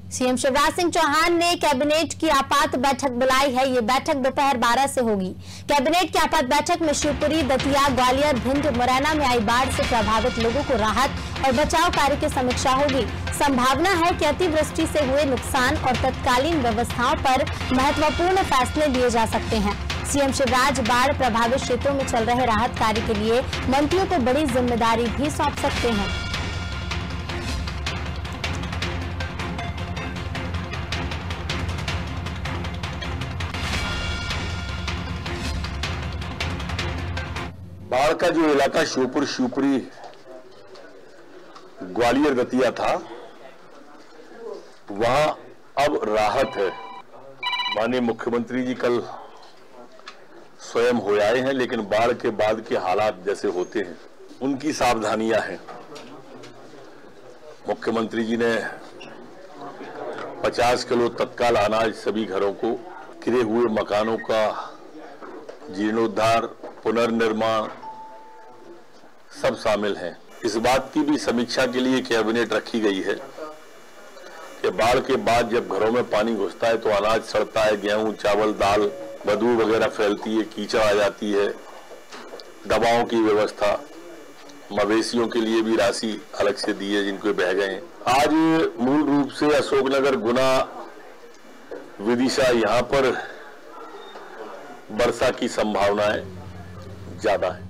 CM Shivraj Singh Chauhan ने cabinet की आपात बैठक बुलाई है। ये बैठक दोपहर 12 से होगी। कैबिनेट की आपात बैठक में शिवपुरी, दतिया, ग्वालियर, भिंड, मुरैना में आई बाढ़ से प्रभावित लोगों को राहत और बचाव कार्य की समीक्षा होगी। संभावना है कि अतिवृष्टि से हुए नुकसान और तत्कालीन व्यवस्थाओं पर महत्वपूर्ण फैसले लिए जा सकते हैं। सीएम शिवराज बाढ़ प्रभावित क्षेत्रों में चल रहे राहत कार्य के लिए मंत्रियों को बड़ी जिम्मेदारी भी सौंप सकते हैं। बाढ़ का जो इलाका श्योपुर, शिवपुरी, ग्वालियर, दतिया था, वहां अब राहत है। माननीय मुख्यमंत्री जी कल स्वयं हो आए हैं, लेकिन बाढ़ के बाद के हालात जैसे होते हैं उनकी सावधानियां हैं। मुख्यमंत्री जी ने 50 किलो तत्काल अनाज सभी घरों को, गिरे हुए मकानों का जीर्णोद्धार, पुनर्निर्माण सब शामिल हैं। इस बात की भी समीक्षा के लिए कैबिनेट रखी गई है कि बाढ़ के बाद जब घरों में पानी घुसता है तो अनाज सड़ता है, गेहूं, चावल, दाल, बदबू वगैरह फैलती है, कीचड़ आ जाती है। दवाओं की व्यवस्था, मवेशियों के लिए भी राशि अलग से दी है जिनको बह गए हैं। आज मूल रूप से अशोकनगर, गुना, विदिशा, यहाँ पर वर्षा की संभावनाएं ज्यादा है।